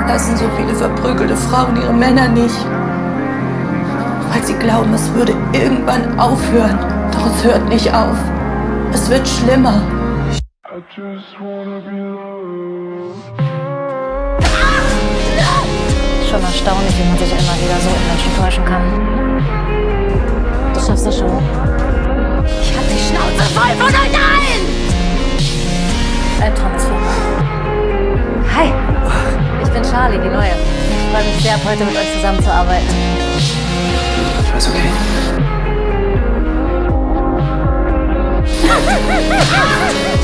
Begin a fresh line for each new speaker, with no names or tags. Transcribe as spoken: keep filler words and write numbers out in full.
lassen so viele verprügelte Frauen ihre Männer nicht. Weil sie glauben, es würde irgendwann aufhören. Doch es hört nicht auf. Es wird schlimmer.
Schon erstaunlich, wie man sich immer wieder so in Menschen täuschen kann. Du schaffst das schon.
Ich hab die Schnauze voll von euch allen!
Albtraum ist vorbei. Hi, ich bin Charlie, die Neue. Ich freue mich sehr, ab heute mit euch zusammenzuarbeiten.
Alles okay?